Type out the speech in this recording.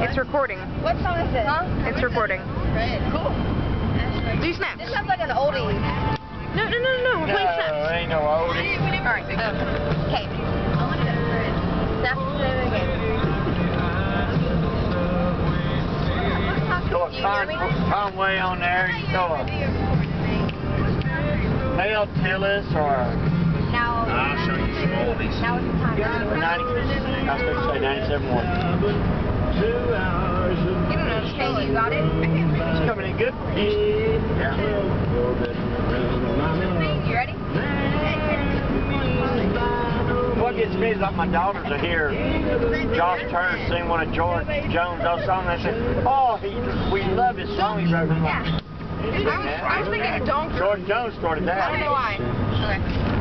It's recording. What song is it? Huh? It's recording. Cool. Do snaps. This sounds like an oldie. No. We're playing snaps. No, ain't no oldie. Alright. Okay. Snaps the name of the game. Go a Conway on there. You go a Hail Tillis or Now, I'll show you some oldies. now it's time. 90, I was going to say 97 one. Okay, you got it? It's coming in good. Yeah. You ready? What gets me is like my daughters are here. Josh Turner sing one of George Jones' those songs. They say, oh, we love his song he wrote. Yeah. I was thinking a donkey. George Jones started that. I don't know why. Okay.